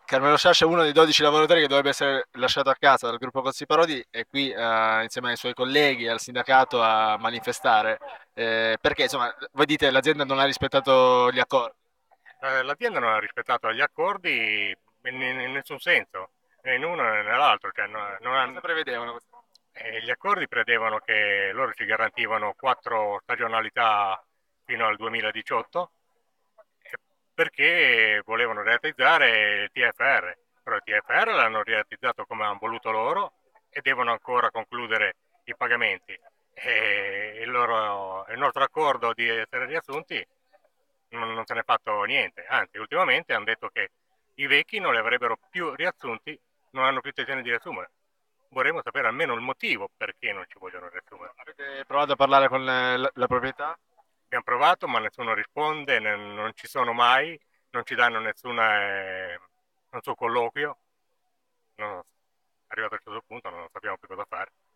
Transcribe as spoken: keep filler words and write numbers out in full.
Carmelo Sciascia è uno dei dodici lavoratori che dovrebbe essere lasciato a casa dal gruppo Cozzi Parodi e qui eh, insieme ai suoi colleghi e al sindacato a manifestare eh, perché insomma voi dite che l'azienda non ha rispettato gli accordi. Eh, L'azienda non ha rispettato gli accordi in, in- in nessun senso, né in uno né nell'altro. Cioè, no- non Cosa han- prevedevano questi? eh, Gli accordi prevedevano che loro ci garantivano quattro stagionalità fino al duemiladiciotto eh, perché volevano realizzare il T F R, però il T F R l'hanno realizzato come hanno voluto loro e devono ancora concludere i pagamenti. E il, loro- il nostro accordo di essere riassunti non, non se n'è fatto niente, anzi ultimamente hanno detto che i vecchi non li avrebbero più riassunti, non hanno più intenzione di riassumere. Vorremmo sapere almeno il motivo perché non ci vogliono riassumere. Avete provato a parlare con eh, la, la proprietà? Abbiamo provato ma nessuno risponde, ne- non ci sono mai, non ci danno nessuna, eh, non so, colloquio, non, arrivato a questo punto non sappiamo più cosa fare.